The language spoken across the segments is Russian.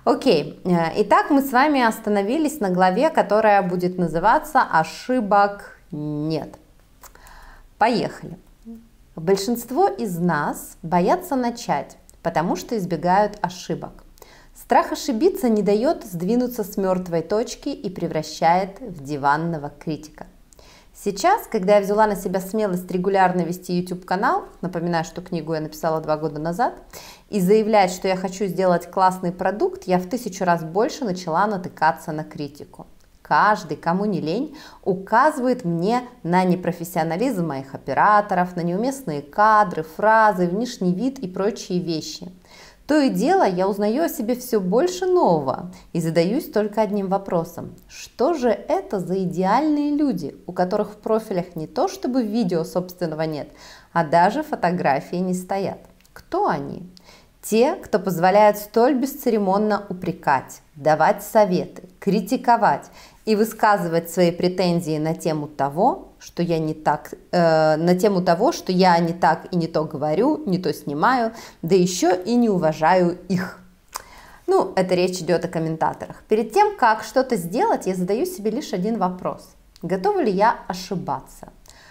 Окей, итак, мы с вами остановились на главе, которая будет называться «Ошибок нет». Поехали. Большинство из нас боятся начать, потому что избегают ошибок. Страх ошибиться не дает сдвинуться с мертвой точки и превращает в диванного критика. Сейчас, когда я взяла на себя смелость регулярно вести YouTube-канал, напоминаю, что книгу я написала 2 года назад, и заявлять, что я хочу сделать классный продукт, я в 1000 раз больше начала натыкаться на критику. Каждый, кому не лень, указывает мне на непрофессионализм моих операторов, на неуместные кадры, фразы, внешний вид и прочие вещи. То и дело, я узнаю о себе все больше нового и задаюсь только одним вопросом. Что же это за идеальные люди, у которых в профилях не то чтобы видео собственного нет, а даже фотографии не стоят? Кто они? Те, кто позволяет столь бесцеремонно упрекать, давать советы, критиковать и высказывать свои претензии на тему того, что я не так, и не то говорю, не то снимаю, да еще и не уважаю их. Ну, это речь идет о комментаторах. Перед тем, как что-то сделать, я задаю себе лишь один вопрос. Готова ли я ошибаться?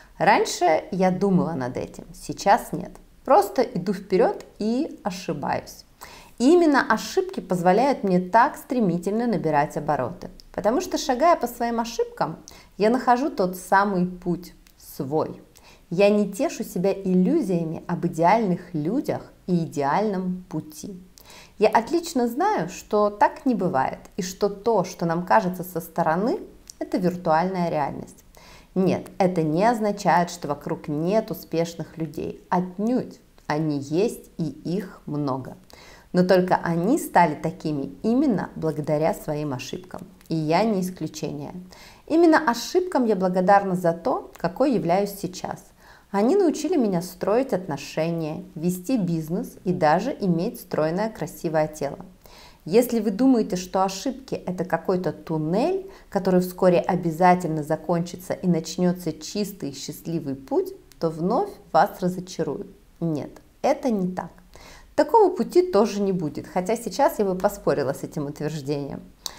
Раньше я думала над этим, сейчас нет. Просто иду вперед и ошибаюсь. И именно ошибки позволяют мне так стремительно набирать обороты. Потому что, шагая по своим ошибкам, я нахожу тот самый путь, свой. Я не тешу себя иллюзиями об идеальных людях и идеальном пути. Я отлично знаю, что так не бывает, и что то, что нам кажется со стороны, это виртуальная реальность. Нет, это не означает, что вокруг нет успешных людей. Отнюдь, они есть, и их много. Но только они стали такими именно благодаря своим ошибкам. И я не исключение. Именно ошибкам я благодарна за то, какой являюсь сейчас. Они научили меня строить отношения, вести бизнес и даже иметь стройное красивое тело. Если вы думаете, что ошибки – это какой-то туннель, который вскоре обязательно закончится и начнется чистый и счастливый путь, то вновь вас разочаруют. Нет, это не так. Такого пути тоже не будет, хотя сейчас я бы поспорила с этим утверждением.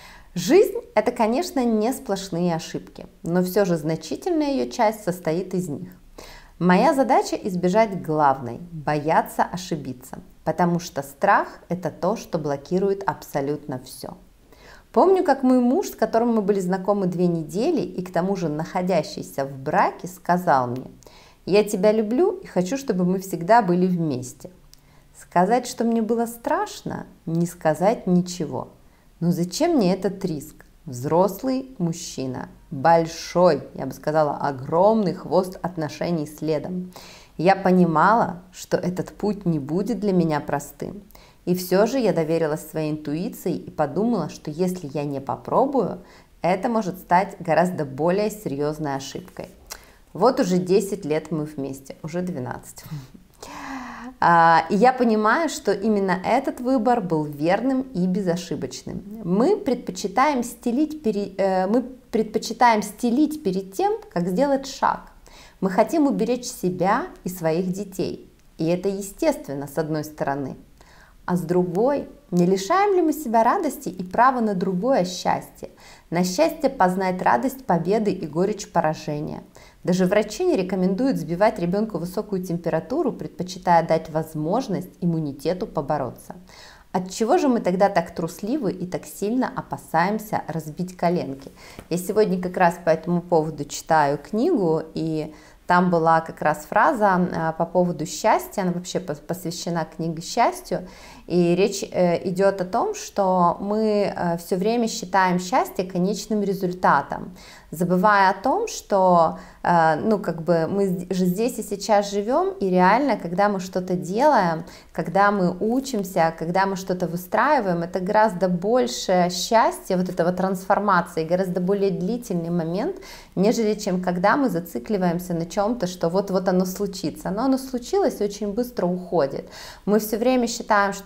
Жизнь – это, конечно, не сплошные ошибки, но все же значительная ее часть состоит из них. Моя задача – избежать главной – бояться ошибиться, потому что страх – это то, что блокирует абсолютно все. Помню, как мой муж, с которым мы были знакомы 2 недели и к тому же находящийся в браке, сказал мне: «Я тебя люблю и хочу, чтобы мы всегда были вместе». Сказать, что мне было страшно, не сказать ничего. Но зачем мне этот риск? Взрослый мужчина, большой, я бы сказала, огромный хвост отношений следом. Я понимала, что этот путь не будет для меня простым. И все же я доверилась своей интуиции и подумала, что если я не попробую, это может стать гораздо более серьезной ошибкой. Вот уже 10 лет мы вместе, уже 12. И я понимаю, что именно этот выбор был верным и безошибочным. Мы предпочитаем стелить перед тем, как сделать шаг. Мы хотим уберечь себя и своих детей. И это естественно, с одной стороны. А с другой, не лишаем ли мы себя радости и права на другое счастье? На счастье познать радость победы и горечь поражения. Даже врачи не рекомендуют сбивать ребенку высокую температуру, предпочитая дать возможность иммунитету побороться. Отчего же мы тогда так трусливы и так сильно опасаемся разбить коленки? Я сегодня как раз по этому поводу читаю книгу, и там была как раз фраза по поводу счастья, она вообще посвящена книге «Счастью», и речь идет о том, что мы все время считаем счастье конечным результатом, забывая о том, что мы же здесь и сейчас живем, и реально, когда мы что-то делаем, когда мы учимся, когда мы что-то выстраиваем, это гораздо больше счастья, вот этого трансформации, гораздо более длительный момент, нежели чем когда мы зацикливаемся на чем-то, что вот-вот оно случится. Но оно случилось и очень быстро уходит. Мы все время считаем, что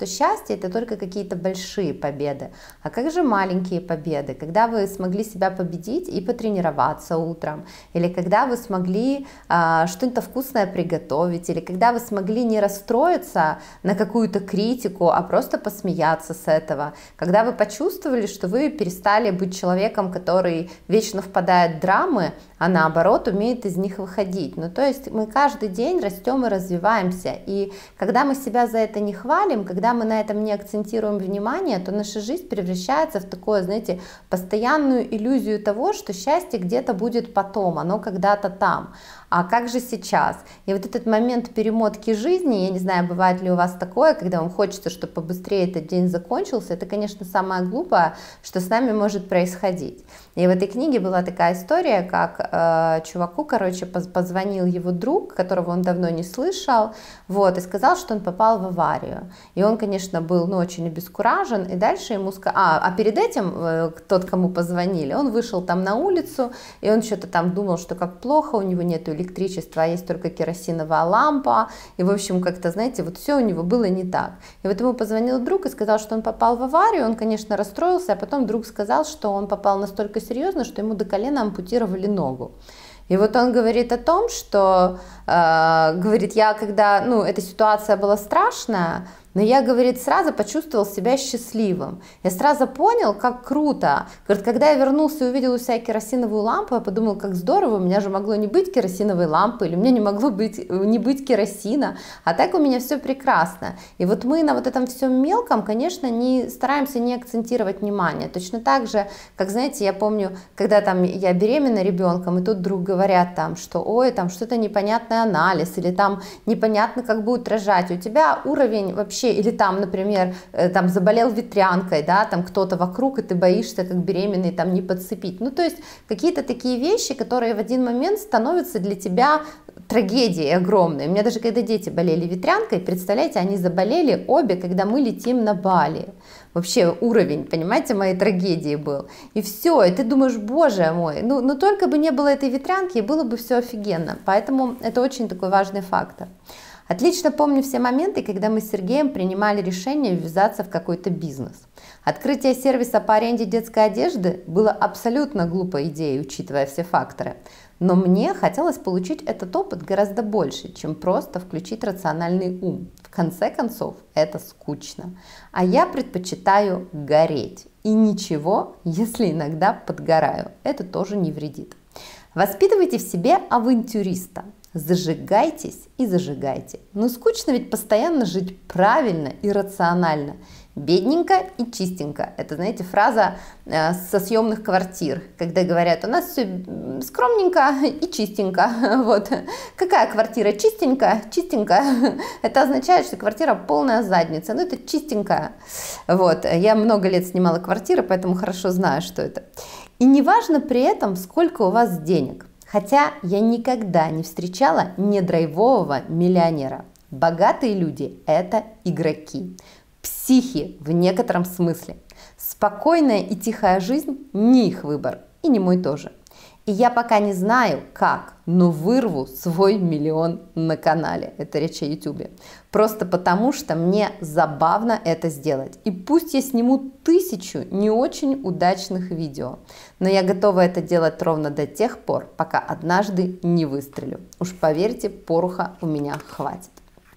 счастье это только какие-то большие победы. А как же маленькие победы? Когда вы смогли себя победить и потренироваться утром, или когда вы смогли что-то вкусное приготовить, или когда вы смогли не расстроиться на какую-то критику, а просто посмеяться с этого, когда вы почувствовали, что вы перестали быть человеком, который вечно впадает в драмы, а наоборот умеет из них выходить. Ну, то есть мы каждый день растем и развиваемся, и когда мы себя за это не хвалим, когда мы на этом не акцентируем внимание, то наша жизнь превращается в такое, знаете, постоянную иллюзию того, что счастье где-то будет потом, оно когда-то там. А как же сейчас? И вот этот момент перемотки жизни, я не знаю, бывает ли у вас такое, когда вам хочется, чтобы побыстрее этот день закончился, это, конечно, самое глупое, что с нами может происходить. И в этой книге была такая история, как чуваку, короче, позвонил его друг, которого он давно не слышал, вот, и сказал, что он попал в аварию. И он, конечно, был, ну, очень обескуражен, и дальше ему сказал, а перед этим тот, кому позвонили, он вышел там на улицу, и он что-то там думал, что как плохо, у него нету электричества, а есть только керосиновая лампа, и, в общем, как-то, знаете, вот все у него было не так. И вот ему позвонил друг и сказал, что он попал в аварию, он, конечно, расстроился, а потом друг сказал, что он попал настолько серьезно, что ему до колена ампутировали ногу. И вот он говорит о том, что, говорит, я когда, ну, эта ситуация была страшная, но я, говорит, сразу почувствовал себя счастливым. Я сразу понял, как круто. Говорит, когда я вернулся и увидел у себя керосиновую лампу, я подумал, как здорово, у меня же могло не быть керосиновой лампы, или у меня не могло не быть керосина, а так у меня все прекрасно. И вот мы на вот этом всем мелком, конечно, стараемся не акцентировать внимание. Точно так же, как, знаете, я помню, когда там я беременна ребенком, и тут вдруг говорят там, что ой, там что-то непонятный анализ, или там непонятно, как будет рожать. У тебя уровень вообще, или там, например, там заболел ветрянкой, да, там кто-то вокруг, и ты боишься, как беременный, там не подцепить. Ну, то есть какие-то такие вещи, которые в один момент становятся для тебя трагедией огромной. У меня даже когда дети болели ветрянкой, представляете, они заболели обе, когда мы летим на Бали. Вообще уровень, понимаете, моей трагедии был. И все, и ты думаешь, боже мой, ну только бы не было этой ветрянки, и было бы все офигенно. Поэтому это очень такой важный фактор. Отлично помню все моменты, когда мы с Сергеем принимали решение ввязаться в какой-то бизнес. Открытие сервиса по аренде детской одежды было абсолютно глупой идеей, учитывая все факторы. Но мне хотелось получить этот опыт гораздо больше, чем просто включить рациональный ум. В конце концов, это скучно. А я предпочитаю гореть. И ничего, если иногда подгораю. Это тоже не вредит. Воспитывайте в себе авантюриста. Зажигайтесь и зажигайте. Но скучно ведь постоянно жить правильно и рационально. Бедненько и чистенько. Это, знаете, фраза со съемных квартир, когда говорят, у нас все скромненько и чистенько. Вот. Какая квартира чистенькая? Чистенькая. Это означает, что квартира полная задница. Ну, это чистенькая. Вот. Я много лет снимала квартиры, поэтому хорошо знаю, что это. И неважно при этом, сколько у вас денег. Хотя я никогда не встречала недрайвового миллионера. Богатые люди – это игроки. Психи в некотором смысле. Спокойная и тихая жизнь – не их выбор, и не мой тоже. И я пока не знаю, как, но вырву свой миллион на канале. Это речь о YouTube. Просто потому, что мне забавно это сделать. И пусть я сниму 1000 не очень удачных видео, но я готова это делать ровно до тех пор, пока однажды не выстрелю. Уж поверьте, пороха у меня хватит.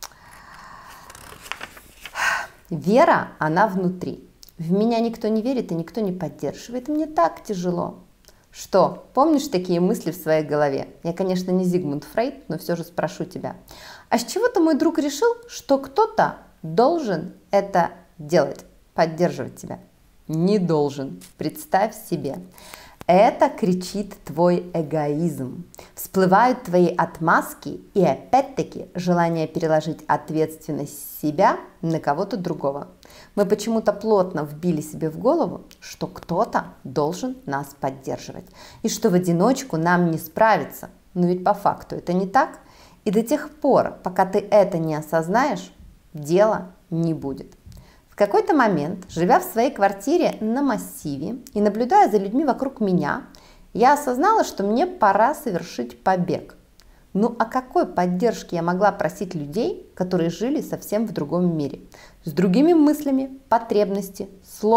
Вера, она внутри. В меня никто не верит и никто не поддерживает. Мне так тяжело. Что, помнишь такие мысли в своей голове? Я, конечно, не Зигмунд Фрейд, но все же спрошу тебя. А с чего-то мой друг решил, что кто-то должен это делать, поддерживать тебя? Не должен. Представь себе. Это кричит твой эгоизм. Всплывают твои отмазки и опять-таки желание переложить ответственность себя на кого-то другого. Мы почему-то плотно вбили себе в голову, что кто-то должен нас поддерживать. И что в одиночку нам не справиться. Но ведь по факту это не так. И до тех пор, пока ты это не осознаешь, дела не будет. В какой-то момент, живя в своей квартире на массиве и наблюдая за людьми вокруг меня, я осознала, что мне пора совершить побег. Ну о какой поддержке я могла просить людей, которые жили совсем в другом мире, с другими мыслями, потребностями,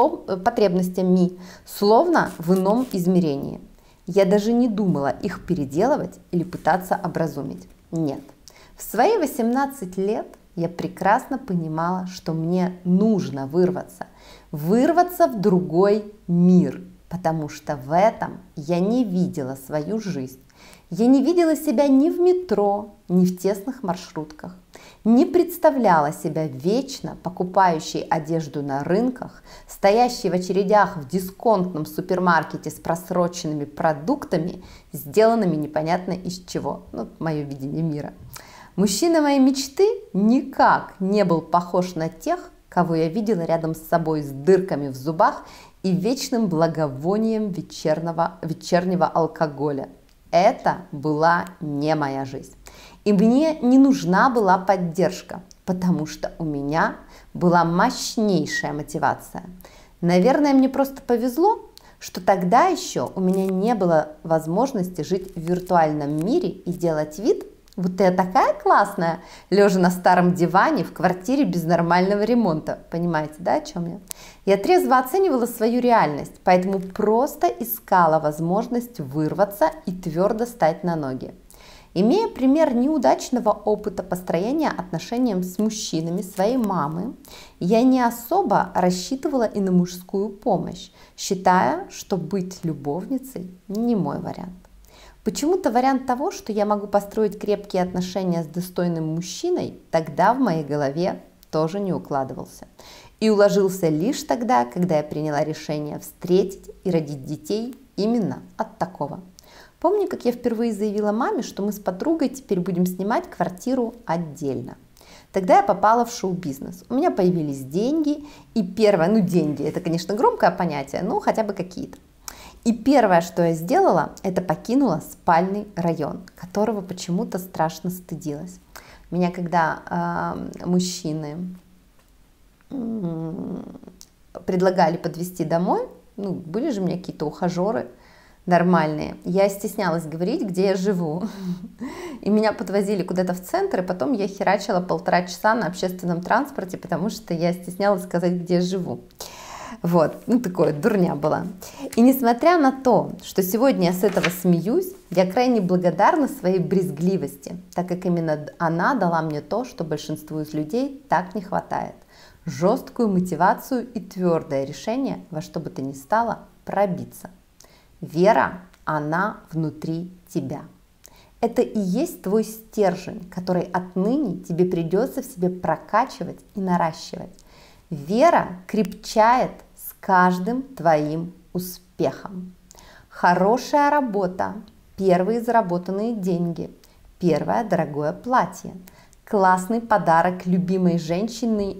словно в ином измерении? Я даже не думала их переделывать или пытаться образумить. Нет. В свои 18 лет я прекрасно понимала, что мне нужно вырваться в другой мир, потому что в этом я не видела свою жизнь. Я не видела себя ни в метро, ни в тесных маршрутках, не представляла себя вечно покупающей одежду на рынках, стоящей в очередях в дисконтном супермаркете с просроченными продуктами, сделанными непонятно из чего. Ну, мое видение мира. Мужчина моей мечты никак не был похож на тех, кого я видела рядом с собой с дырками в зубах и вечным благовонием вечернего алкоголя. Это была не моя жизнь. И мне не нужна была поддержка, потому что у меня была мощнейшая мотивация. Наверное, мне просто повезло, что тогда еще у меня не было возможности жить в виртуальном мире и делать вид, будто я такая классная, лежа на старом диване в квартире без нормального ремонта. Понимаете, да, о чем я? Я трезво оценивала свою реальность, поэтому просто искала возможность вырваться и твердо стать на ноги. Имея пример неудачного опыта построения отношений с мужчинами своей мамы, я не особо рассчитывала и на мужскую помощь, считая, что быть любовницей не мой вариант. Почему-то вариант того, что я могу построить крепкие отношения с достойным мужчиной, тогда в моей голове тоже не укладывался. И уложился лишь тогда, когда я приняла решение встретить и родить детей именно от такого. Помню, как я впервые заявила маме, что мы с подругой теперь будем снимать квартиру отдельно. Тогда я попала в шоу-бизнес. У меня появились деньги, и первое, деньги, это, конечно, громкое понятие, но хотя бы какие-то. И первое, что я сделала, это покинула спальный район, которого почему-то страшно стыдилась. Меня когда мужчины предлагали подвезти домой, были же у меня какие-то ухажеры нормальные, я стеснялась говорить, где я живу. И меня подвозили куда-то в центр, и потом я херачила 1,5 часа на общественном транспорте, потому что я стеснялась сказать, где я живу. Вот, такое дурня была. И несмотря на то, что сегодня я с этого смеюсь, я крайне благодарна своей брезгливости, так как именно она дала мне то, что большинству из людей так не хватает. Жесткую мотивацию и твердое решение во что бы то ни стало пробиться. Вера, она внутри тебя. Это и есть твой стержень, который отныне тебе придется в себе прокачивать и наращивать. Вера крепчает с каждым твоим успехом. Хорошая работа, первые заработанные деньги, первое дорогое платье, классный подарок любимой женщине,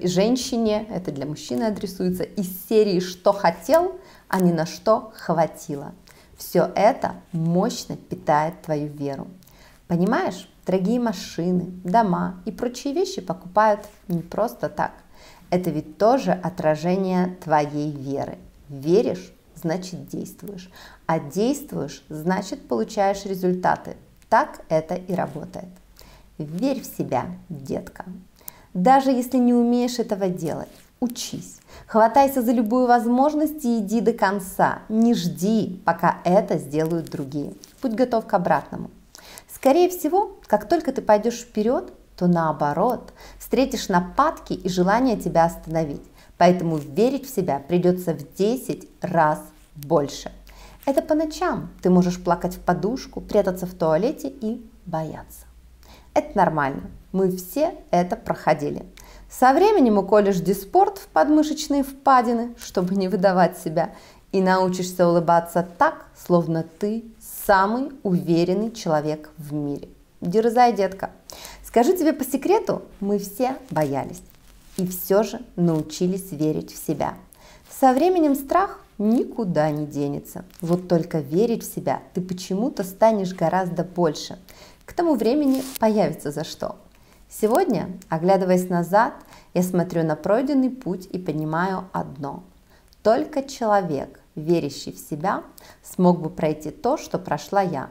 это для мужчины адресуется, из серии «Что хотел, а не на что хватило». Все это мощно питает твою веру. Понимаешь, дорогие машины, дома и прочие вещи покупают не просто так. Это ведь тоже отражение твоей веры. Веришь, значит действуешь. А действуешь, значит получаешь результаты. Так это и работает. Верь в себя, детка. Даже если не умеешь этого делать, учись. Хватайся за любую возможность и иди до конца. Не жди, пока это сделают другие. Будь готов к обратному. Скорее всего, как только ты пойдешь вперед, то наоборот, встретишь нападки и желание тебя остановить. Поэтому верить в себя придется в 10 раз больше. Это по ночам. Ты можешь плакать в подушку, прятаться в туалете и бояться. Это нормально. Мы все это проходили. Со временем уколешь диспорт в подмышечные впадины, чтобы не выдавать себя, и научишься улыбаться так, словно ты самый уверенный человек в мире. Дерзай, детка. Скажу тебе по секрету, мы все боялись и все же научились верить в себя. Со временем страх никуда не денется. Вот только верить в себя ты почему-то станешь гораздо больше. К тому времени появится за что. Сегодня, оглядываясь назад, я смотрю на пройденный путь и понимаю одно. Только человек, верящий в себя, смог бы пройти то, что прошла я.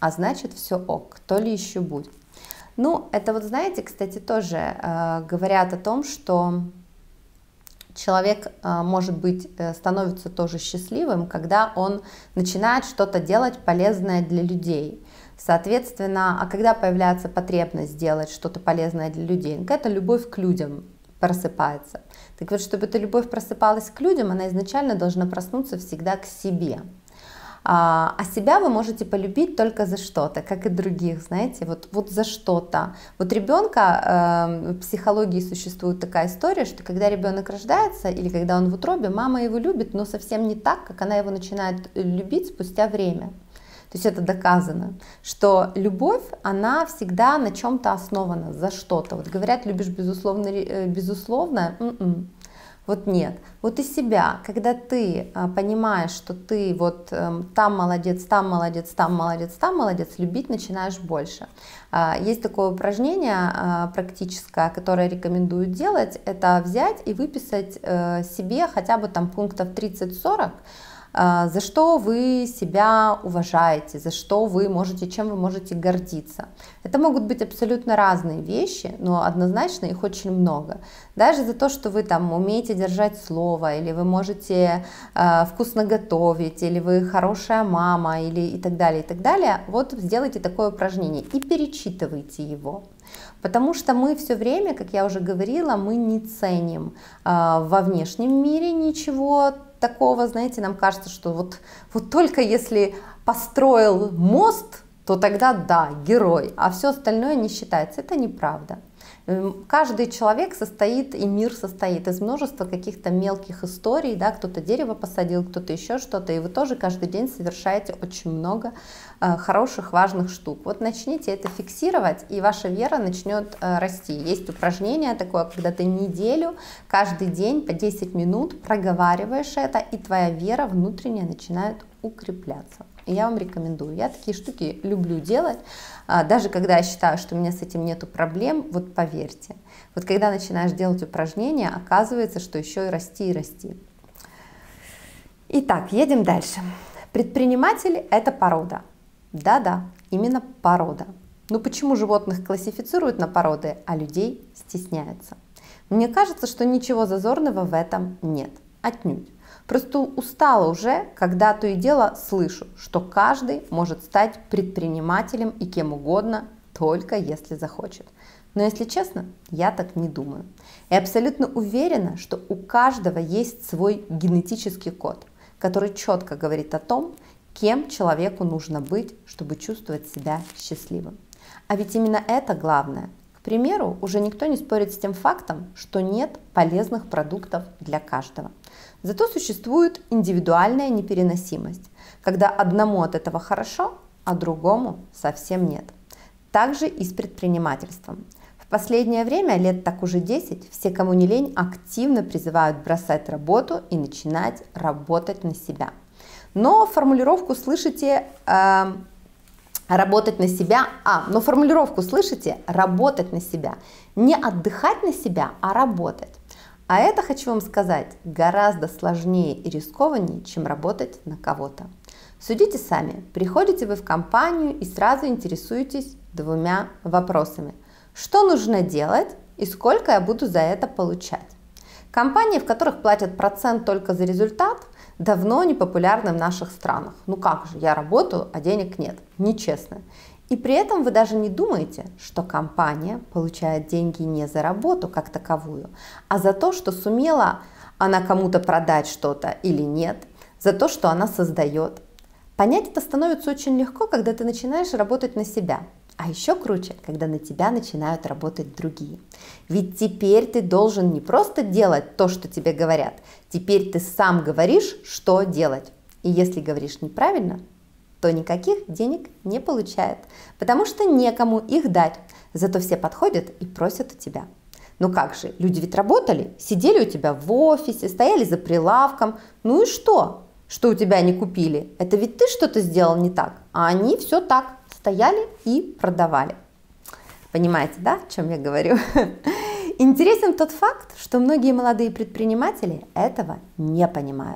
а значит все ок, то ли еще будет. Ну, это вот, знаете, кстати, тоже говорят о том, что человек, может быть, становится тоже счастливым, когда он начинает что-то делать полезное для людей. Соответственно, а когда появляется потребность сделать что-то полезное для людей, какая-то любовь к людям просыпается. Так вот, чтобы эта любовь просыпалась к людям, она изначально должна проснуться всегда к себе. А себя вы можете полюбить только за что-то, как и других, знаете, вот за что-то. Вот ребенка, в психологии существует такая история, что когда ребенок рождается или когда он в утробе, мама его любит, но совсем не так, как она его начинает любить спустя время. То есть это доказано, что любовь, она всегда на чем-то основана, за что-то. Вот говорят, любишь безусловно, вот нет. Вот и себя, когда ты понимаешь, что ты вот там молодец, там молодец, там молодец, там молодец, любить начинаешь больше. Есть такое упражнение практическое, которое рекомендую делать, это взять и выписать себе хотя бы там пунктов 30-40, за что вы себя уважаете, за что вы можете, чем вы можете гордиться. Это могут быть абсолютно разные вещи, но однозначно их очень много. Даже за то, что вы там умеете держать слово, или вы можете вкусно готовить, или вы хорошая мама, или и так далее, и так далее. Вот сделайте такое упражнение и перечитывайте его. Потому что мы все время, как я уже говорила, мы не ценим во внешнем мире ничего такого, знаете, нам кажется, что вот только если построил мост, то тогда да, герой, а все остальное не считается. Это неправда. Каждый человек состоит, и мир состоит из множества каких-то мелких историй, да, кто-то дерево посадил, кто-то еще что-то, и вы тоже каждый день совершаете очень много хороших, важных штук. Вот начните это фиксировать, и ваша вера начнет расти. Есть упражнение такое, когда ты неделю, каждый день по 10 минут проговариваешь это, и твоя вера внутренняя начинает укрепляться. И я вам рекомендую. Я такие штуки люблю делать, даже когда я считаю, что у меня с этим нету проблем, вот поверьте. Вот когда начинаешь делать упражнения, оказывается, что еще и расти, и расти. Итак, едем дальше. Предприниматели – это порода. Да-да, именно порода. Ну почему животных классифицируют на породы, а людей стесняются? Мне кажется, что ничего зазорного в этом нет. Отнюдь. Просто устала уже, когда то и дело слышу, что каждый может стать предпринимателем и кем угодно, только если захочет. Но если честно, я так не думаю. И абсолютно уверена, что у каждого есть свой генетический код, который четко говорит о том, кем человеку нужно быть, чтобы чувствовать себя счастливым. А ведь именно это главное. К примеру, уже никто не спорит с тем фактом, что нет полезных продуктов для каждого. Зато существует индивидуальная непереносимость, когда одному от этого хорошо, а другому совсем нет. Также и с предпринимательством. В последнее время, лет так уже 10, все, кому не лень, активно призывают бросать работу и начинать работать на себя. Но формулировку слышите работать на себя, но формулировку слышите работать на себя. Не отдыхать на себя, а работать. А это, хочу вам сказать, гораздо сложнее и рискованнее, чем работать на кого-то. Судите сами, приходите вы в компанию и сразу интересуетесь двумя вопросами. Что нужно делать и сколько я буду за это получать? Компании, в которых платят процент только за результат, давно не популярны в наших странах. Ну как же, я работаю, а денег нет. Нечестно. И при этом вы даже не думаете, что компания получает деньги не за работу как таковую, а за то, что сумела она кому-то продать что-то или нет, за то, что она создает. Понять это становится очень легко, когда ты начинаешь работать на себя. А еще круче, когда на тебя начинают работать другие. Ведь теперь ты должен не просто делать то, что тебе говорят, теперь ты сам говоришь, что делать. И если говоришь неправильно, то никаких денег не получает, потому что некому их дать. Зато все подходят и просят у тебя. Ну как же, люди ведь работали, сидели у тебя в офисе, стояли за прилавком. Ну и что? Что у тебя не купили? Это ведь ты что-то сделал не так, а они все так стояли и продавали. Понимаете, да, о чем я говорю? Интересен тот факт, что многие молодые предприниматели этого не понимают.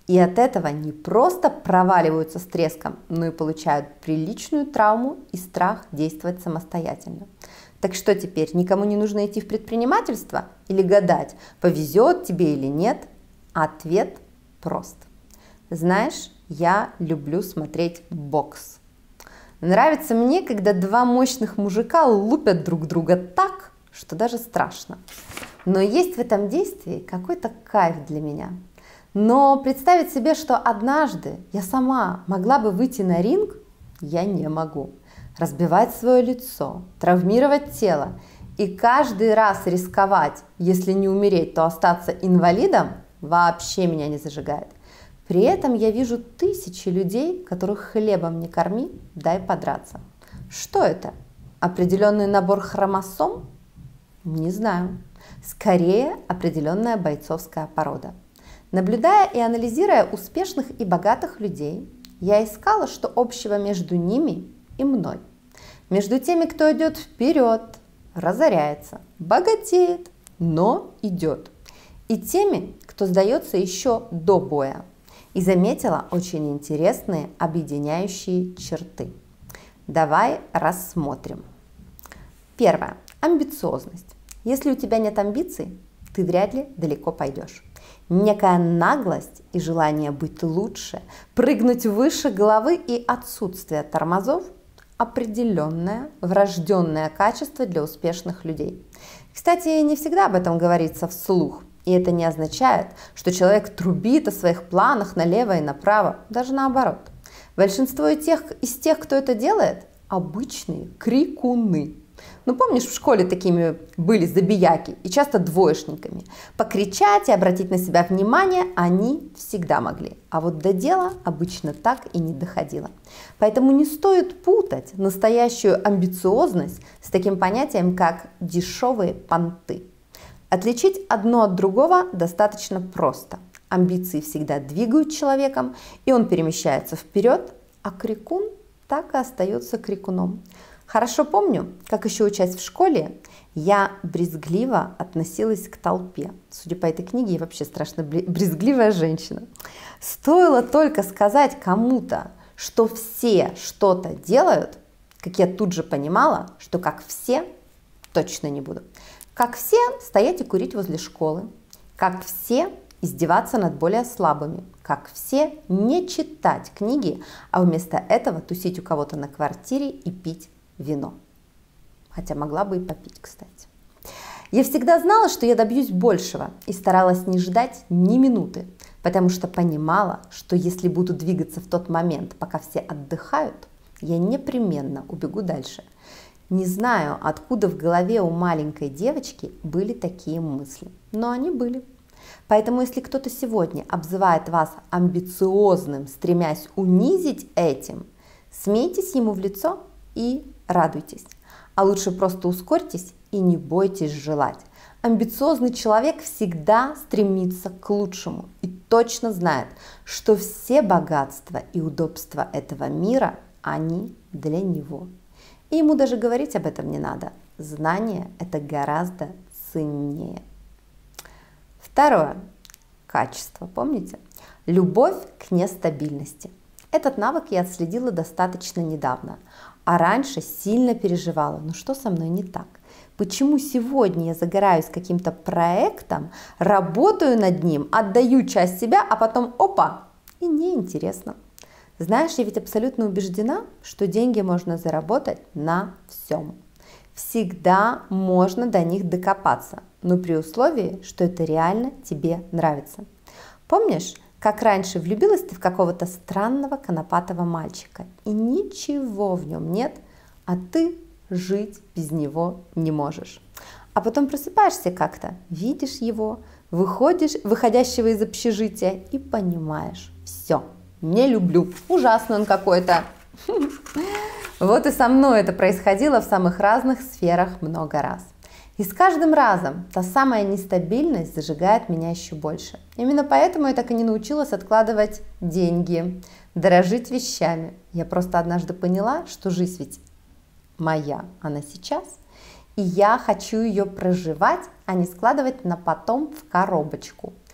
И от этого не просто проваливаются с треском, но и получают приличную травму и страх действовать самостоятельно. Так что теперь, никому не нужно идти в предпринимательство или гадать, повезет тебе или нет? Ответ прост. Знаешь, я люблю смотреть бокс. Нравится мне, когда два мощных мужика лупят друг друга так, что даже страшно. Но есть в этом действии какой-то кайф для меня. Но представить себе, что однажды я сама могла бы выйти на ринг, я не могу. Разбивать свое лицо, травмировать тело и каждый раз рисковать, если не умереть, то остаться инвалидом, вообще меня не зажигает. При этом я вижу тысячи людей, которых хлебом не корми, дай подраться. Что это? Определенный набор хромосом? Не знаю. Скорее, определенная бойцовская порода. Наблюдая и анализируя успешных и богатых людей, я искала, что общего между ними и мной. Между теми, кто идет вперед, разоряется, богатеет, но идет. И теми, кто сдается еще до боя. И заметила очень интересные объединяющие черты. Давай рассмотрим. Первое. Амбициозность. Если у тебя нет амбиций, ты вряд ли далеко пойдешь. Некая наглость и желание быть лучше, прыгнуть выше головы и отсутствие тормозов – определенное врожденное качество для успешных людей. Кстати, не всегда об этом говорится вслух. И это не означает, что человек трубит о своих планах налево и направо, даже наоборот. Большинство из тех, кто это делает, обычные крикуны. Ну, помнишь, в школе такими были забияки и часто двоечниками. Покричать и обратить на себя внимание они всегда могли. А вот до дела обычно так и не доходило. Поэтому не стоит путать настоящую амбициозность с таким понятием, как дешевые понты. Отличить одно от другого достаточно просто. Амбиции всегда двигают человеком, и он перемещается вперед, а крикун так и остается крикуном. Хорошо помню, как еще учась в школе, я брезгливо относилась к толпе. Судя по этой книге, я вообще страшно брезгливая женщина. Стоило только сказать кому-то, что все что-то делают, как я тут же понимала, что как все точно не буду. Как все стоять и курить возле школы, как все издеваться над более слабыми, как все не читать книги, а вместо этого тусить у кого-то на квартире и пить вино. Хотя могла бы и попить, кстати. Я всегда знала, что я добьюсь большего и старалась не ждать ни минуты, потому что понимала, что если буду двигаться в тот момент, пока все отдыхают, я непременно убегу дальше. Не знаю, откуда в голове у маленькой девочки были такие мысли, но они были. Поэтому, если кто-то сегодня обзывает вас амбициозным, стремясь унизить этим, смейтесь ему в лицо и радуйтесь. А лучше просто ускорьтесь и не бойтесь желать. Амбициозный человек всегда стремится к лучшему и точно знает, что все богатства и удобства этого мира, они для него. И ему даже говорить об этом не надо. Знание – это гораздо ценнее. Второе. Качество. Помните? Любовь к нестабильности. Этот навык я отследила достаточно недавно, а раньше сильно переживала, ну что со мной не так? Почему сегодня я загораюсь каким-то проектом, работаю над ним, отдаю часть себя, а потом опа, и неинтересно. Знаешь, я ведь абсолютно убеждена, что деньги можно заработать на всем. Всегда можно до них докопаться, но при условии, что это реально тебе нравится. Помнишь, как раньше влюбилась ты в какого-то странного конопатого мальчика, и ничего в нем нет, а ты жить без него не можешь. А потом просыпаешься как-то, видишь его, выходящего из общежития и понимаешь, все, не люблю, ужасный он какой-то. Вот и со мной это происходило в самых разных сферах много раз. И с каждым разом та самая нестабильность зажигает меня еще больше. Именно поэтому я так и не научилась откладывать деньги, дорожить вещами. Я просто однажды поняла, что жизнь ведь моя, она сейчас, и я хочу ее проживать, а не складывать на потом в коробочку.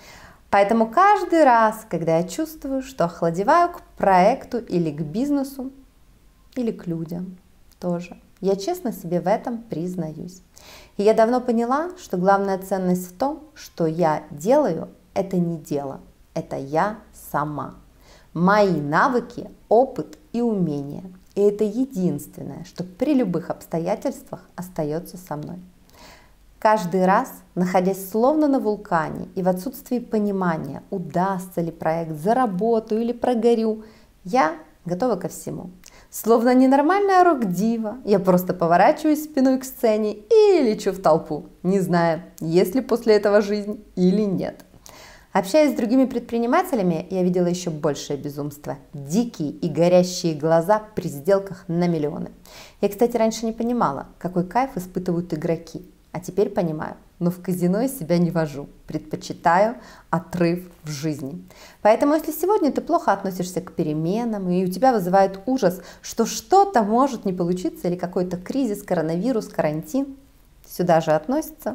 Поэтому каждый раз, когда я чувствую, что охладеваю к проекту или к бизнесу, или к людям тоже, я честно себе в этом признаюсь. И я давно поняла, что главная ценность в том, что я делаю, это не дело, это я сама. Мои навыки, опыт и умения. И это единственное, что при любых обстоятельствах остается со мной. Каждый раз, находясь словно на вулкане и в отсутствии понимания, удастся ли проект, заработаю или прогорю, я готова ко всему. Словно ненормальная рок-дива, я просто поворачиваюсь спиной к сцене и лечу в толпу, не зная, есть ли после этого жизнь или нет. Общаясь с другими предпринимателями, я видела еще большее безумство. Дикие и горящие глаза при сделках на миллионы. Я, кстати, раньше не понимала, какой кайф испытывают игроки. А теперь понимаю, но в казино я себя не вожу. Предпочитаю отрыв в жизни. Поэтому, если сегодня ты плохо относишься к переменам, и у тебя вызывает ужас, что что-то может не получиться, или какой-то кризис, коронавирус, карантин, сюда же относится.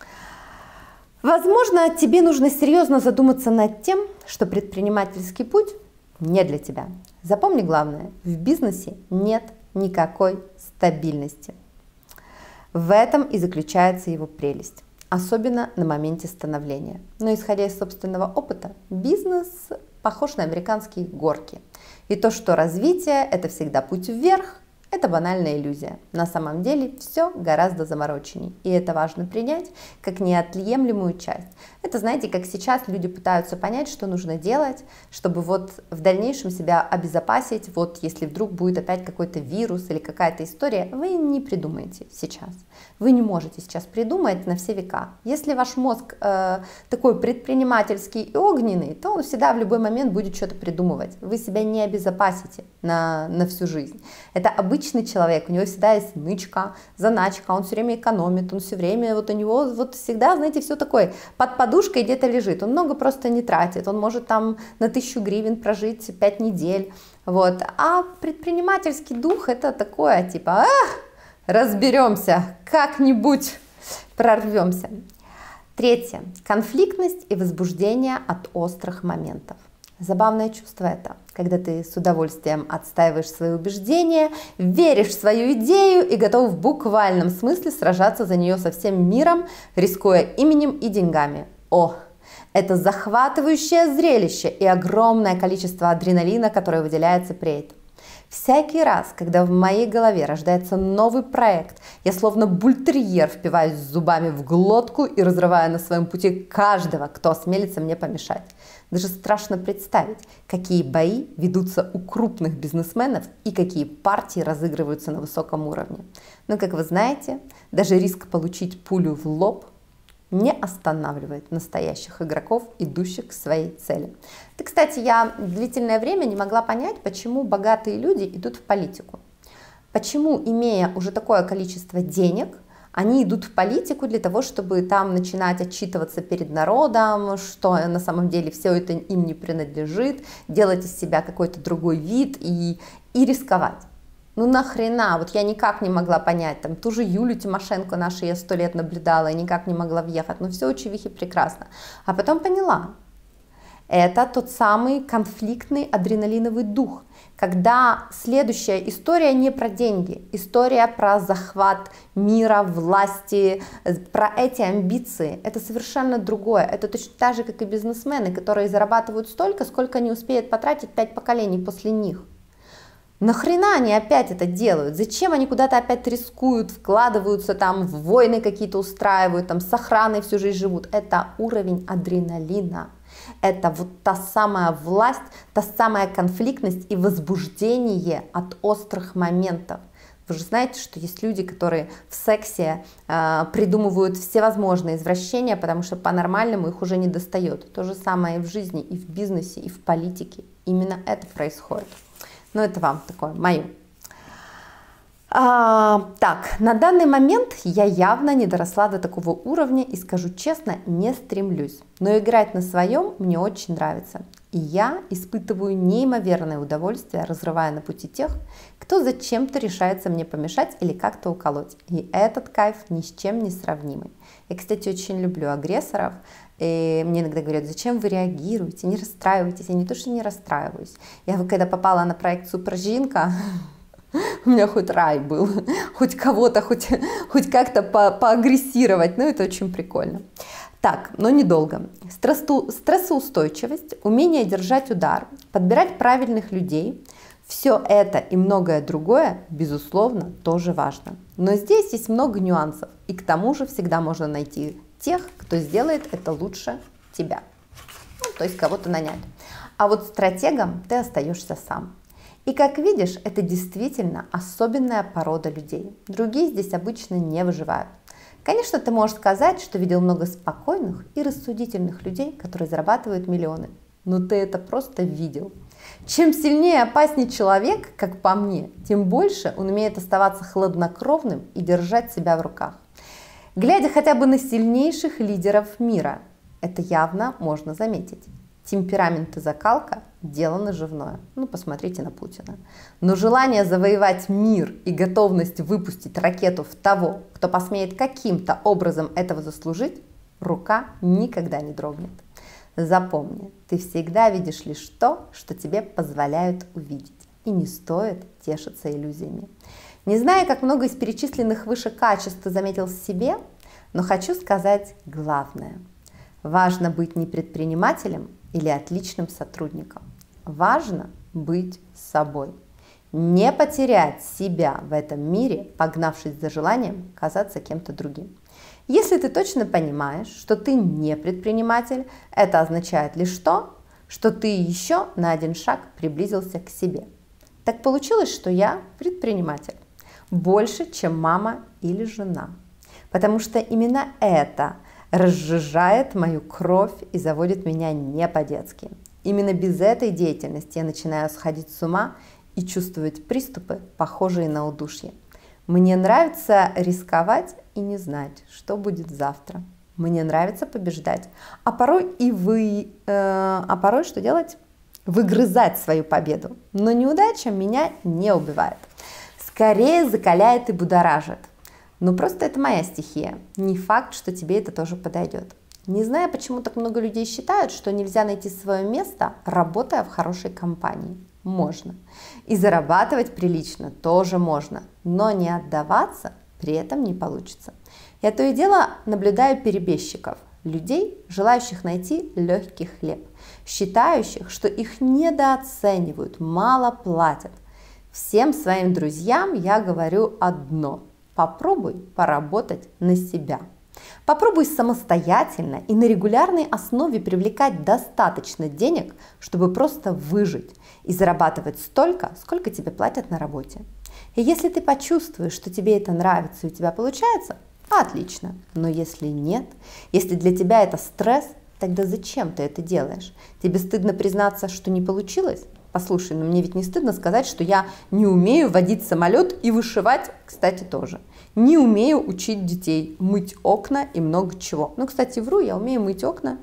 Возможно, тебе нужно серьезно задуматься над тем, что предпринимательский путь не для тебя. Запомни главное, в бизнесе нет никакой стабильности. В этом и заключается его прелесть, особенно на моменте становления. Но исходя из собственного опыта, бизнес похож на американские горки. И то, что развитие – это всегда путь вверх, это банальная иллюзия. На самом деле все гораздо замороченней. И это важно принять как неотъемлемую часть. Это, знаете, как сейчас люди пытаются понять, что нужно делать, чтобы вот в дальнейшем себя обезопасить. Вот если вдруг будет опять какой-то вирус или какая-то история, вы не придумаете сейчас. Вы не можете сейчас придумать на все века. Если ваш мозг такой предпринимательский и огненный, то он всегда в любой момент будет что-то придумывать. Вы себя не обезопасите на всю жизнь. Это обычный человек, у него всегда есть нычка, заначка, он все время экономит, он все время, вот у него вот всегда, знаете, все такое под подушкой где-то лежит, он много просто не тратит, он может там на 1000 гривен прожить 5 недель, вот. А предпринимательский дух это такое, типа, разберемся, как-нибудь прорвемся. Третье. Конфликтность и возбуждение от острых моментов. Забавное чувство это, когда ты с удовольствием отстаиваешь свои убеждения, веришь в свою идею и готов в буквальном смысле сражаться за нее со всем миром, рискуя именем и деньгами. О, это захватывающее зрелище и огромное количество адреналина, которое выделяется при этом. Всякий раз, когда в моей голове рождается новый проект, я словно бультерьер впиваюсь зубами в глотку и разрываю на своем пути каждого, кто осмелится мне помешать. Даже страшно представить, какие бои ведутся у крупных бизнесменов и какие партии разыгрываются на высоком уровне. Но, как вы знаете, даже риск получить пулю в лоб не останавливает настоящих игроков, идущих к своей цели. И, кстати, я длительное время не могла понять, почему богатые люди идут в политику. Почему, имея уже такое количество денег, они идут в политику для того, чтобы там начинать отчитываться перед народом, что на самом деле все это им не принадлежит, делать из себя какой-то другой вид и рисковать. Ну нахрена, вот я никак не могла понять, там ту же Юлю Тимошенко нашу я 100 лет наблюдала и никак не могла въехать, но все у чувихи прекрасно. А потом поняла, это тот самый конфликтный адреналиновый дух, когда следующая история не про деньги, история про захват мира, власти, про эти амбиции, это совершенно другое, это точно так же, как и бизнесмены, которые зарабатывают столько, сколько не успеют потратить 5 поколений после них. Нахрена они опять это делают? Зачем они куда-то опять рискуют, вкладываются там в войны какие-то устраивают, там с охраной всю жизнь живут? Это уровень адреналина. Это вот та самая власть, та самая конфликтность и возбуждение от острых моментов. Вы же знаете, что есть люди, которые в сексе придумывают всевозможные извращения, потому что по-нормальному их уже не достает. То же самое и в жизни, и в бизнесе, и в политике. Именно это происходит. Но это вам такое, мое. Так, на данный момент я явно не доросла до такого уровня и, скажу честно, не стремлюсь. Но играть на своем мне очень нравится. И я испытываю неимоверное удовольствие, разрывая на пути тех, кто зачем-то решается мне помешать или как-то уколоть. И этот кайф ни с чем не сравнимый. Я, кстати, очень люблю агрессоров. И мне иногда говорят, зачем вы реагируете, не расстраивайтесь. Я не то, что не расстраиваюсь. Я когда попала на проект «Супержинка», у меня хоть рай был, хоть кого-то, хоть как-то поагрессировать. Ну, это очень прикольно. Так, но недолго. Стрессоустойчивость, умение держать удар, подбирать правильных людей – все это и многое другое, безусловно, тоже важно. Но здесь есть много нюансов, и к тому же всегда можно найти тех, кто сделает это лучше тебя. Ну, то есть кого-то нанять. А вот стратегом ты остаешься сам. И как видишь, это действительно особенная порода людей. Другие здесь обычно не выживают. Конечно, ты можешь сказать, что видел много спокойных и рассудительных людей, которые зарабатывают миллионы. Но ты это просто видел. Чем сильнее и опаснее человек, как по мне, тем больше он умеет оставаться хладнокровным и держать себя в руках. Глядя хотя бы на сильнейших лидеров мира, это явно можно заметить. Темперамент и закалка – дело наживное. Ну, посмотрите на Путина. Но желание завоевать мир и готовность выпустить ракету в того, кто посмеет каким-то образом этого заслужить, рука никогда не дрогнет. Запомни, ты всегда видишь лишь то, что тебе позволяют увидеть. И не стоит тешиться иллюзиями. Не знаю, как много из перечисленных выше качеств ты заметил в себе, но хочу сказать главное. Важно быть не предпринимателем или отличным сотрудником. Важно быть собой. Не потерять себя в этом мире, погнавшись за желанием казаться кем-то другим. Если ты точно понимаешь, что ты не предприниматель, это означает лишь то, что ты еще на один шаг приблизился к себе. Так получилось, что я предприниматель. Больше, чем мама или жена. Потому что именно это разжижает мою кровь и заводит меня не по-детски. Именно без этой деятельности я начинаю сходить с ума и чувствовать приступы, похожие на удушье. Мне нравится рисковать и не знать, что будет завтра. Мне нравится побеждать. А порой что делать? Выгрызать свою победу. Но неудача меня не убивает. Скорее закаляет и будоражит. Ну просто это моя стихия. Не факт, что тебе это тоже подойдет. Не знаю, почему так много людей считают, что нельзя найти свое место, работая в хорошей компании. Можно. И зарабатывать прилично тоже можно. Но не отдаваться при этом не получится. Я то и дело наблюдаю перебежчиков, людей, желающих найти легкий хлеб, считающих, что их недооценивают, мало платят. Всем своим друзьям я говорю одно. Попробуй поработать на себя. Попробуй самостоятельно и на регулярной основе привлекать достаточно денег, чтобы просто выжить и зарабатывать столько, сколько тебе платят на работе. И если ты почувствуешь, что тебе это нравится и у тебя получается, отлично. Но если нет, если для тебя это стресс, тогда зачем ты это делаешь? Тебе стыдно признаться, что не получилось? Послушай, но мне ведь не стыдно сказать, что я не умею водить самолет и вышивать, кстати, тоже. Не умею учить детей, мыть окна и много чего. Ну, кстати, вру, я умею мыть окна.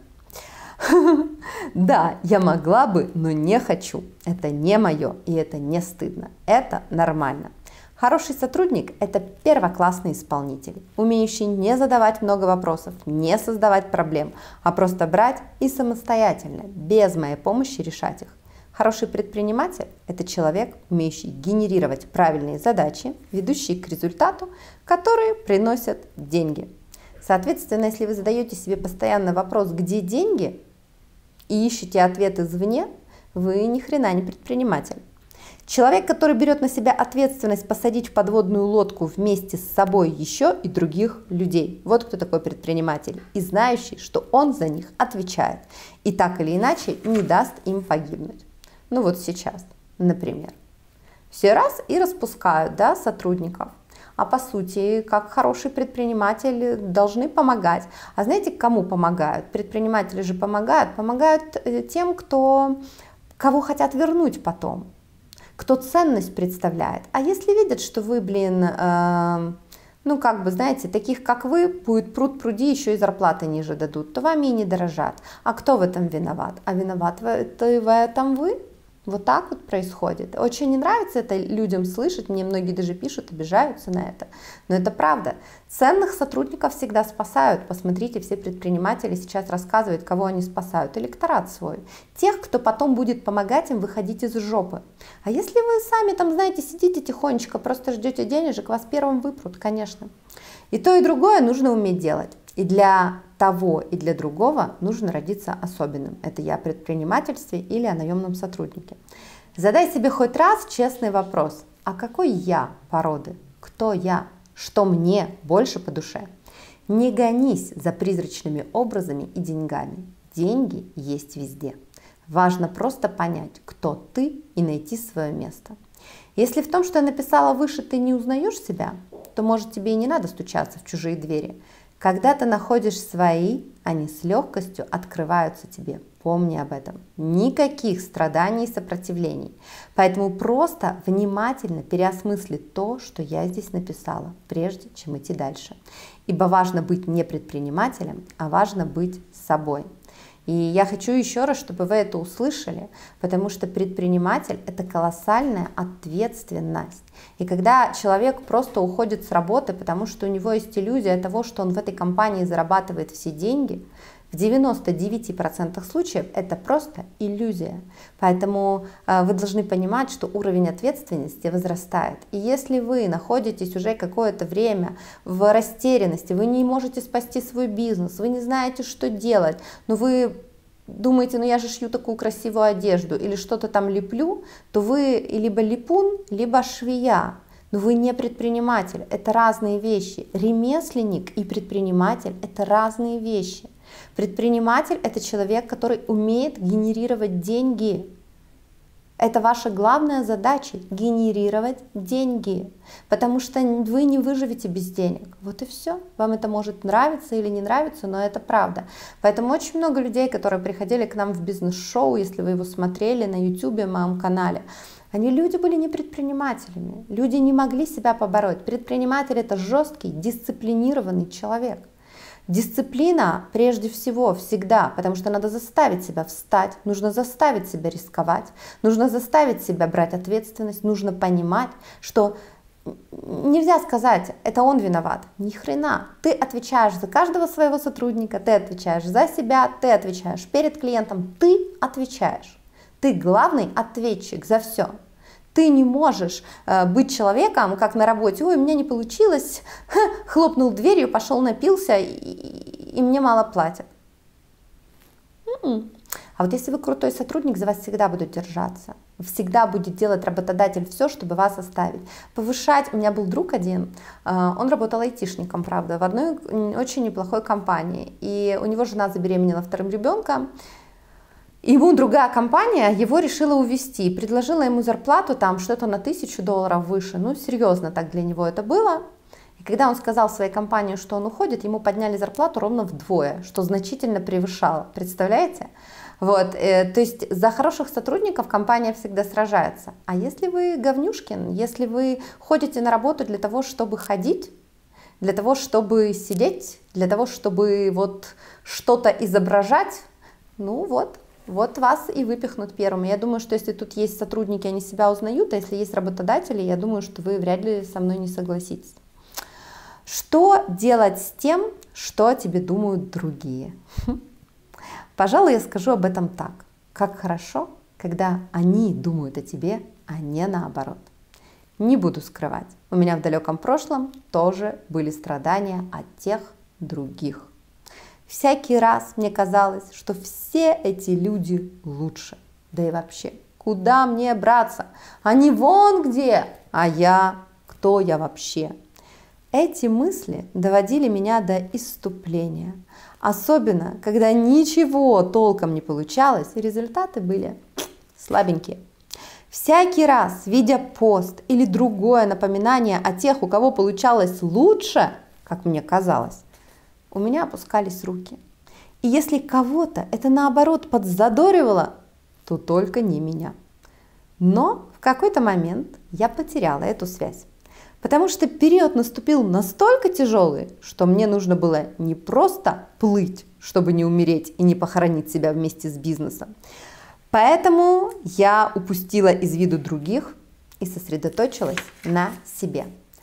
Да, я могла бы, но не хочу. Это не мое, и это не стыдно. Это нормально. Хороший сотрудник – это первоклассный исполнитель, умеющий не задавать много вопросов, не создавать проблем, а просто брать и самостоятельно, без моей помощи решать их. Хороший предприниматель – это человек, умеющий генерировать правильные задачи, ведущие к результату, которые приносят деньги. Соответственно, если вы задаете себе постоянно вопрос «где деньги?» и ищете ответ извне, вы ни хрена не предприниматель. Человек, который берет на себя ответственность посадить в подводную лодку вместе с собой еще и других людей. Вот кто такой предприниматель. И знающий, что он за них отвечает. И так или иначе не даст им погибнуть. Ну вот сейчас, например. Все раз и распускают, да, сотрудников. А по сути, как хороший предприниматель, должны помогать. А знаете, кому помогают? Предприниматели же помогают. Помогают тем, кого хотят вернуть потом. Кто ценность представляет. А если видят, что вы, ну, как бы, знаете, таких, как вы, будет пруд пруди, еще и зарплаты ниже дадут, то вами и не дорожат. А кто в этом виноват? А виноват в этом вы? Вот так вот происходит. Очень не нравится это людям слышать, мне многие даже пишут, обижаются на это. Но это правда. Ценных сотрудников всегда спасают. Посмотрите, все предприниматели сейчас рассказывают, кого они спасают. Электорат свой. Тех, кто потом будет помогать им выходить из жопы. А если вы сами там, знаете, сидите тихонечко, просто ждете денежек, вас первым выпрут, конечно. И то, и другое нужно уметь делать. И для того, и для другого нужно родиться особенным. Это я о предпринимательстве или о наемном сотруднике. Задай себе хоть раз честный вопрос. А какой я породы? Кто я? Что мне больше по душе? Не гонись за призрачными образами и деньгами. Деньги есть везде. Важно просто понять, кто ты, и найти свое место. Если в том, что я написала выше, ты не узнаешь себя, то, может, тебе и не надо стучаться в чужие двери. Когда ты находишь свои, они с легкостью открываются тебе. Помни об этом. Никаких страданий и сопротивлений. Поэтому просто внимательно переосмысли то, что я здесь написала, прежде чем идти дальше. Ибо важно быть не предпринимателем, а важно быть собой. И я хочу еще раз, чтобы вы это услышали, потому что предприниматель – это колоссальная ответственность. И когда человек просто уходит с работы, потому что у него есть иллюзия того, что он в этой компании зарабатывает все деньги, в 99% случаев это просто иллюзия. Поэтому вы должны понимать, что уровень ответственности возрастает. И если вы находитесь уже какое-то время в растерянности, вы не можете спасти свой бизнес, вы не знаете, что делать, но вы думаете, ну я же шью такую красивую одежду или что-то там леплю, то вы либо липун, либо швея. Но вы не предприниматель, это разные вещи. Ремесленник и предприниматель – это разные вещи. Предприниматель – это человек, который умеет генерировать деньги. Это ваша главная задача – генерировать деньги, потому что вы не выживете без денег. Вот и все. Вам это может нравиться или не нравиться, но это правда. Поэтому очень много людей, которые приходили к нам в бизнес-шоу, если вы его смотрели на YouTube, в моем канале, люди были не предпринимателями, люди не могли себя побороть. Предприниматель – это жесткий, дисциплинированный человек. Дисциплина прежде всего всегда, потому что надо заставить себя встать, нужно заставить себя рисковать, нужно заставить себя брать ответственность, нужно понимать, что нельзя сказать, это он виноват. Ни хрена. Ты отвечаешь за каждого своего сотрудника, ты отвечаешь за себя, ты отвечаешь перед клиентом, ты отвечаешь. Ты главный ответчик за все. Ты не можешь быть человеком, как на работе, ой, у меня не получилось, хлопнул дверью, пошел напился, и мне мало платят. А вот если вы крутой сотрудник, за вас всегда будут держаться. Всегда будет делать работодатель все, чтобы вас оставить. Повышать. У меня был друг один, он работал айтишником, правда, в одной очень неплохой компании. И у него жена забеременела вторым ребенком. Ему другая компания его решила увезти, предложила ему зарплату там что-то на $1000 выше, ну серьезно так для него это было. И когда он сказал своей компании, что он уходит, ему подняли зарплату ровно вдвое, что значительно превышало, представляете? Вот, то есть за хороших сотрудников компания всегда сражается. А если вы говнюшкин, если вы ходите на работу для того, чтобы ходить, для того, чтобы сидеть, для того, чтобы вот что-то изображать, ну вот вас и выпихнут первым. Я думаю, что если тут есть сотрудники, они себя узнают, а если есть работодатели, я думаю, что вы вряд ли со мной не согласитесь. Что делать с тем, что о тебе думают другие? Пожалуй, я скажу об этом так. Как хорошо, когда они думают о тебе, а не наоборот. Не буду скрывать, у меня в далеком прошлом тоже были страдания от тех других. Всякий раз мне казалось, что все эти люди лучше. Да и вообще, куда мне браться? Они вон где, а я, кто я вообще? Эти мысли доводили меня до исступления. Особенно, когда ничего толком не получалось, и результаты были слабенькие. Всякий раз, видя пост или другое напоминание о тех, у кого получалось лучше, как мне казалось, у меня опускались руки. И если кого-то это наоборот подзадоривало, то только не меня. Но в какой-то момент я потеряла эту связь. Потому что период наступил настолько тяжелый, что мне нужно было не просто плыть, чтобы не умереть и не похоронить себя вместе с бизнесом. Поэтому я упустила из виду других и сосредоточилась на себе.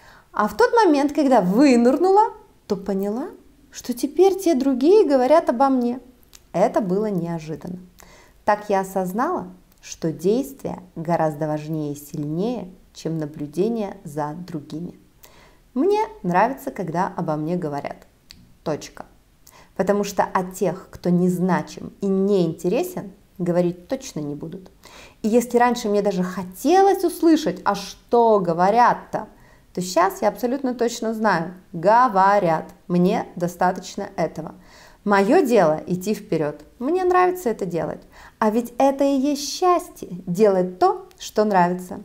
А в тот момент, когда вынырнула, то поняла, что теперь те другие говорят обо мне. Это было неожиданно. Так я осознала, что действие гораздо важнее и сильнее, чем наблюдение за другими. Мне нравится, когда обо мне говорят. Точка. Потому что о тех, кто незначим и неинтересен, говорить точно не будут. И если раньше мне даже хотелось услышать, а что говорят-то, то сейчас я абсолютно точно знаю, говорят, мне достаточно этого. Мое дело идти вперед, мне нравится это делать. А ведь это и есть счастье, делать то, что нравится.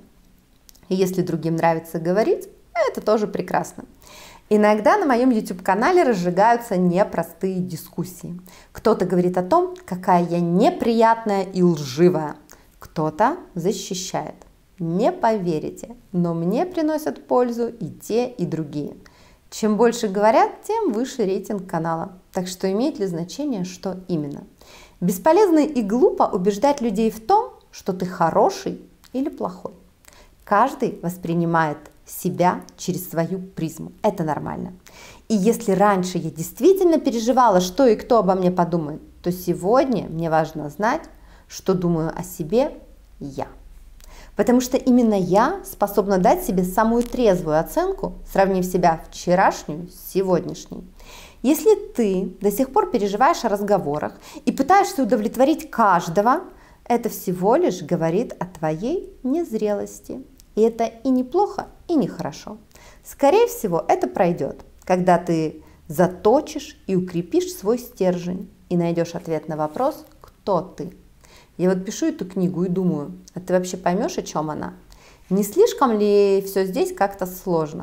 И если другим нравится говорить, это тоже прекрасно. Иногда на моем YouTube-канале разжигаются непростые дискуссии. Кто-то говорит о том, какая я неприятная и лживая. Кто-то защищает. Не поверите, но мне приносят пользу и те, и другие. Чем больше говорят, тем выше рейтинг канала. Так что имеет ли значение, что именно? Бесполезно и глупо убеждать людей в том, что ты хороший или плохой. Каждый воспринимает себя через свою призму. Это нормально. И если раньше я действительно переживала, что и кто обо мне подумает, то сегодня мне важно знать, что думаю о себе я. Потому что именно я способна дать себе самую трезвую оценку, сравнив себя вчерашнюю с сегодняшней. Если ты до сих пор переживаешь о разговорах и пытаешься удовлетворить каждого, это всего лишь говорит о твоей незрелости. И это и неплохо, и нехорошо. Скорее всего, это пройдет, когда ты заточишь и укрепишь свой стержень и найдешь ответ на вопрос, кто ты. Я вот пишу эту книгу и думаю, а ты вообще поймешь, о чем она? Не слишком ли все здесь как-то сложно?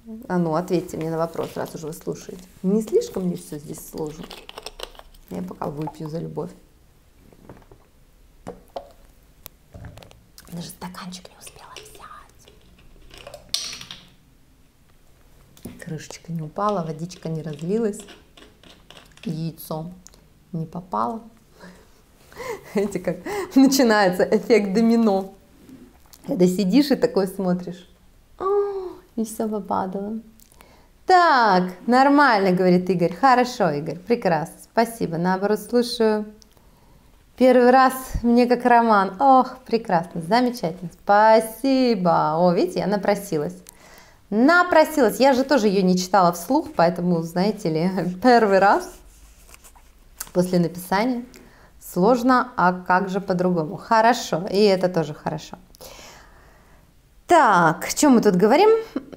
А ну, ответьте мне на вопрос, раз уже вы слушаете. Не слишком ли все здесь сложно? Я пока выпью за любовь. Даже стаканчик не успела взять. Крышечка не упала, водичка не разлилась, яйцо не попало. Знаете, как начинается эффект домино. Когда сидишь и такой смотришь, и все попадало. Так, нормально, говорит Игорь. Хорошо, Игорь, прекрасно, спасибо. Наоборот, слушаю. Первый раз мне как роман. Ох, прекрасно, замечательно, спасибо. О, видите, я напросилась. Напросилась. Я же тоже ее не читала вслух, поэтому, знаете ли, первый раз после написания сложно, а как же по-другому? Хорошо, и это тоже хорошо. Так, о чем мы тут говорим?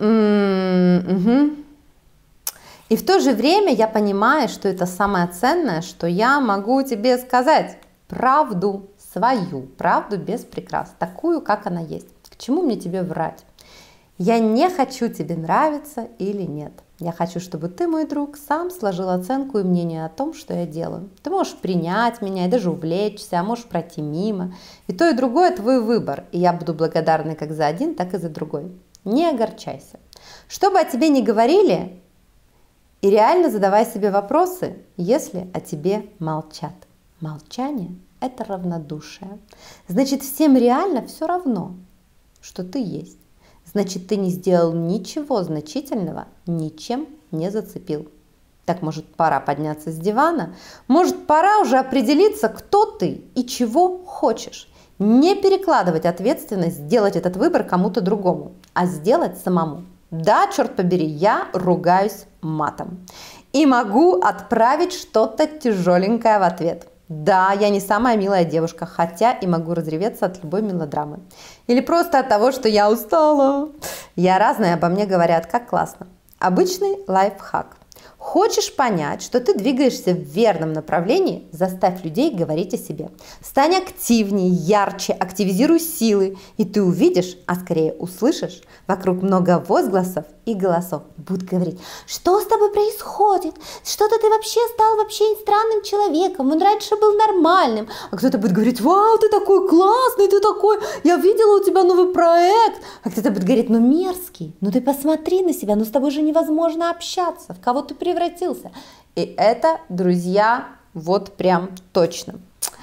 И в то же время я понимаю, что это самое ценное, что я могу тебе сказать. Правду свою, правду без прикрас, такую, как она есть. К чему мне тебе врать? Я не хочу тебе нравиться или нет. Я хочу, чтобы ты, мой друг, сам сложил оценку и мнение о том, что я делаю. Ты можешь принять меня и даже увлечься, а можешь пройти мимо. И то, и другое твой выбор. И я буду благодарна как за один, так и за другой. Не огорчайся. Что бы о тебе ни говорили, и реально задавай себе вопросы, если о тебе молчат. Молчание – это равнодушие. Значит, всем реально все равно, что ты есть. Значит, ты не сделал ничего значительного, ничем не зацепил. Так, может, пора подняться с дивана? Может, пора уже определиться, кто ты и чего хочешь? Не перекладывать ответственность, сделать этот выбор кому-то другому, а сделать самому. Да, черт побери, я ругаюсь матом. И могу отправить что-то тяжеленькое в ответ. Да, я не самая милая девушка, хотя и могу разреветься от любой мелодрамы. Или просто от того, что я устала. Я разная, обо мне говорят, как классно. Обычный лайфхак. Хочешь понять, что ты двигаешься в верном направлении? Заставь людей говорить о себе. Стань активнее, ярче, активизируй силы, и ты увидишь, а скорее услышишь, вокруг много возгласов и голосов. Будут говорить: что с тобой происходит? Что-то ты вообще стал странным человеком, он раньше был нормальным. А кто-то будет говорить: вау, ты такой классный, ты такой, я видела у тебя новый проект. А кто-то будет говорить: ну мерзкий, ну ты посмотри на себя, ну с тобой же невозможно общаться, в кого ты превратился. И это, друзья, вот прям точно.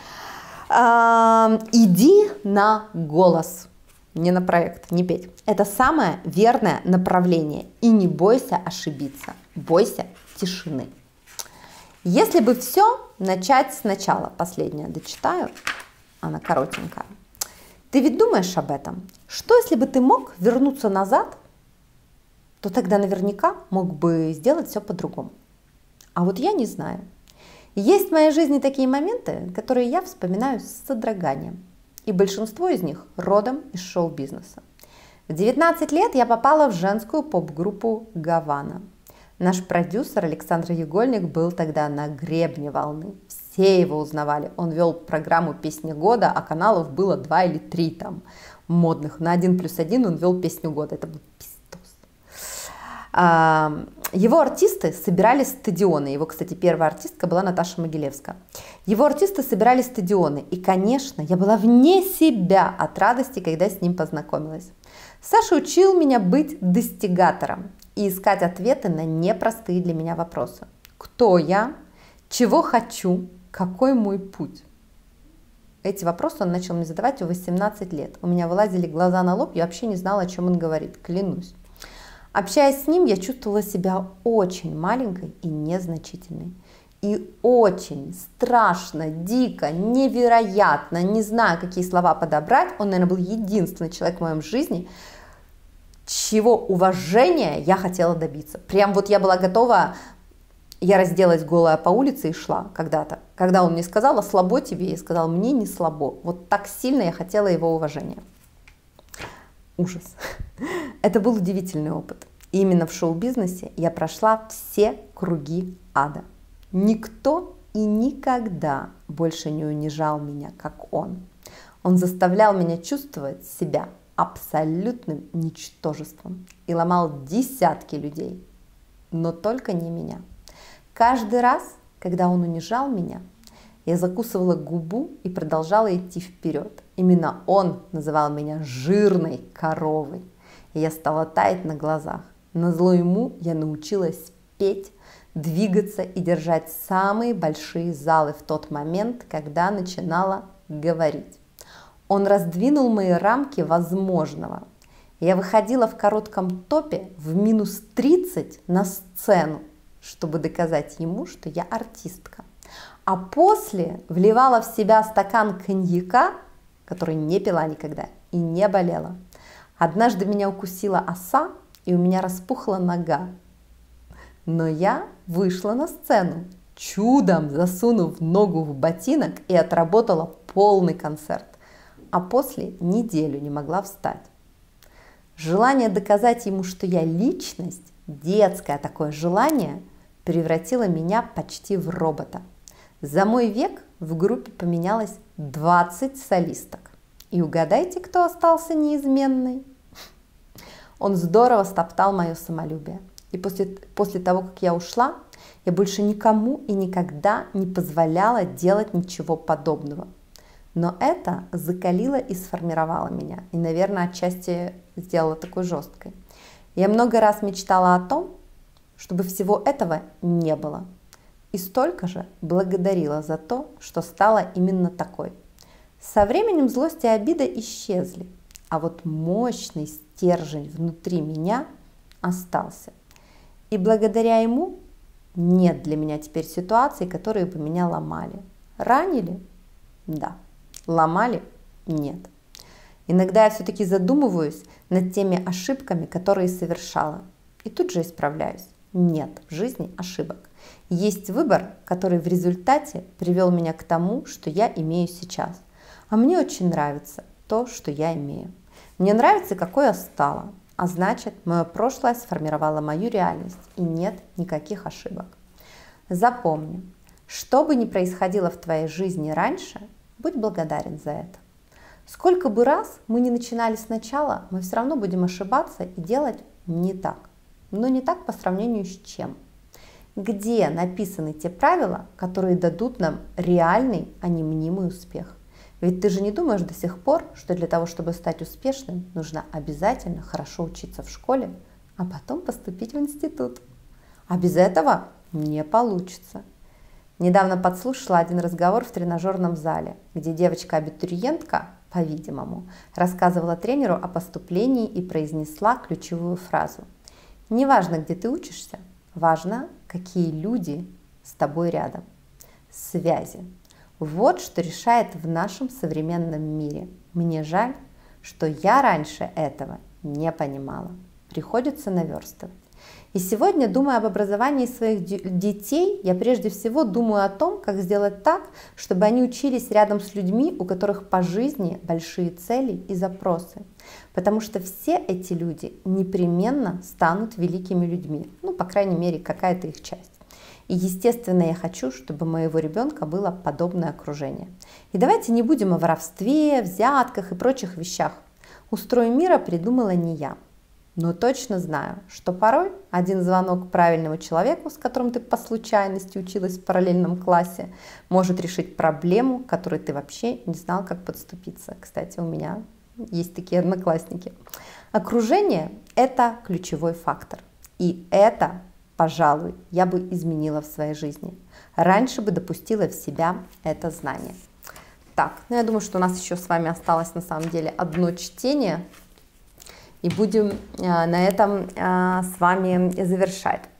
Иди на голос, не на проект, не петь. Это самое верное направление. И не бойся ошибиться, бойся тишины. Если бы все начать сначала, последнее дочитаю, она коротенькая. Ты ведь думаешь об этом? Что если бы ты мог вернуться назад, то тогда наверняка мог бы сделать все по-другому. А вот я не знаю. Есть в моей жизни такие моменты, которые я вспоминаю с содроганием. И большинство из них родом из шоу-бизнеса. В 19 лет я попала в женскую поп-группу «Гавана». Наш продюсер Александр Егольник был тогда на гребне волны. Все его узнавали. Он вел программу «Песня года», а каналов было 2 или 3 там модных. На 1+1 он вел «Песню года». Это был пиздос. Его артисты собирали стадионы. Его, кстати, первая артистка была Наташа Могилевская. Его артисты собирали стадионы. И, конечно, я была вне себя от радости, когда с ним познакомилась. Саша учил меня быть достигатором и искать ответы на непростые для меня вопросы. Кто я? Чего хочу? Какой мой путь? Эти вопросы он начал мне задавать в 18 лет. У меня вылазили глаза на лоб, я вообще не знала, о чем он говорит, клянусь. Общаясь с ним, я чувствовала себя очень маленькой и незначительной. И очень страшно, дико, невероятно, не знаю, какие слова подобрать. Он, наверное, был единственный человек в моем жизни, чьего уважения я хотела добиться. Прям вот я была готова, я разделась голая по улице и шла когда-то. Когда он мне сказал: а слабо тебе, я сказала: мне не слабо. Вот так сильно я хотела его уважения. Ужас. Это был удивительный опыт. И именно в шоу-бизнесе я прошла все круги ада. Никто и никогда больше не унижал меня, как он. Он заставлял меня чувствовать себя абсолютным ничтожеством и ломал десятки людей, но только не меня. Каждый раз, когда он унижал меня, я закусывала губу и продолжала идти вперед. Именно он называл меня жирной коровой. И я стала таять на глазах. Назло ему я научилась петь, двигаться и держать самые большие залы в тот момент, когда начинала говорить. Он раздвинул мои рамки возможного. Я выходила в коротком топе в минус 30 на сцену, чтобы доказать ему, что я артистка. А после вливала в себя стакан коньяка, который не пила никогда и не болела. Однажды меня укусила оса, и у меня распухла нога. Но я вышла на сцену, чудом засунув ногу в ботинок, и отработала полный концерт. А после неделю не могла встать. Желание доказать ему, что я личность, детское такое желание, превратило меня почти в робота. За мой век в группе поменялось 20 солисток. И угадайте, кто остался неизменный? Он здорово стоптал мое самолюбие. И после того, как я ушла, я больше никому и никогда не позволяла делать ничего подобного. Но это закалило и сформировало меня. И, наверное, отчасти сделало такой жесткой. Я много раз мечтала о том, чтобы всего этого не было. И столько же благодарила за то, что стала именно такой. Со временем злость и обида исчезли, а вот мощный стержень внутри меня остался. И благодаря ему нет для меня теперь ситуаций, которые бы меня ломали. Ранили? Да. Ломали? Нет. Иногда я все-таки задумываюсь над теми ошибками, которые совершала. И тут же исправляюсь. Нет в жизни ошибок. Есть выбор, который в результате привел меня к тому, что я имею сейчас. А мне очень нравится то, что я имею. Мне нравится, какой я стала. а значит, мое прошлое сформировало мою реальность, и нет никаких ошибок. Запомни, что бы ни происходило в твоей жизни раньше, будь благодарен за это. Сколько бы раз мы ни начинали сначала, мы все равно будем ошибаться и делать не так. Но не так по сравнению с чем? Где написаны те правила, которые дадут нам реальный, а не мнимый успех? Ведь ты же не думаешь до сих пор, что для того, чтобы стать успешным, нужно обязательно хорошо учиться в школе, а потом поступить в институт. А без этого не получится. Недавно подслушала один разговор в тренажерном зале, где девочка-абитуриентка, по-видимому, рассказывала тренеру о поступлении и произнесла ключевую фразу. Не важно, где ты учишься, важно, какие люди с тобой рядом. Связи. Вот что решает в нашем современном мире. Мне жаль, что я раньше этого не понимала. Приходится наверстывать. И сегодня, думая об образовании своих детей, я прежде всего думаю о том, как сделать так, чтобы они учились рядом с людьми, у которых по жизни большие цели и запросы. Потому что все эти люди непременно станут великими людьми. Ну, по крайней мере, какая-то их часть. И, естественно, я хочу, чтобы у моего ребенка было подобное окружение. И давайте не будем о воровстве, взятках и прочих вещах. Устрой мира придумала не я. Но точно знаю, что порой один звонок правильному человеку, с которым ты по случайности училась в параллельном классе, может решить проблему, которой ты вообще не знал, как подступиться. Кстати, у меня есть такие одноклассники. Окружение – это ключевой фактор. И это, пожалуй, я бы изменила в своей жизни. Раньше бы допустила в себя это знание. Так, ну я думаю, что у нас еще с вами осталось на самом деле одно чтение. И будем на этом с вами завершать.